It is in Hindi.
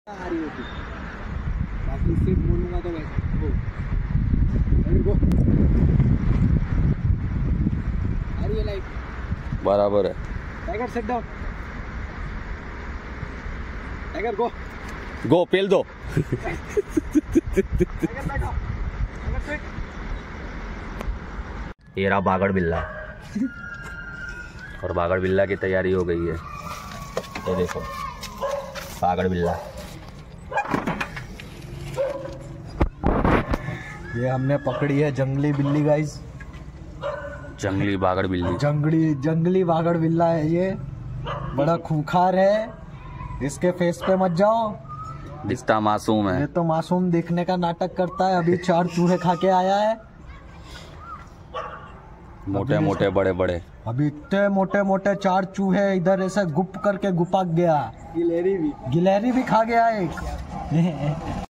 आ रही होती, बाकी सिर्फ बोलूंगा तो वैसे गो आ रही है लाइट बराबर है। Tiger set down, tiger go go पेल दो। टाइगर बैठो, टाइगर सेट। ये रहा बागड़ बिल्ला और बागड़ बिल्ला की तैयारी हो गई है। ये देखो बागड़ बिल्ला, ये हमने पकड़ी है जंगली बिल्ली गाइस, जंगली बागड़ बिल्ली। जंगली बागड़ बिल्ला है ये, बड़ा खूंखार है, इसके फेस पे मत जाओ, दिखता मासूम ये है। तो मासूम दिखने का नाटक करता है। अभी 4 चूहे खा के आया है, मोटे मोटे बड़े बड़े, अभी इतने मोटे मोटे 4 चूहे इधर ऐसे गुप करके गुपाक गया। गिलहरी भी खा गया एक।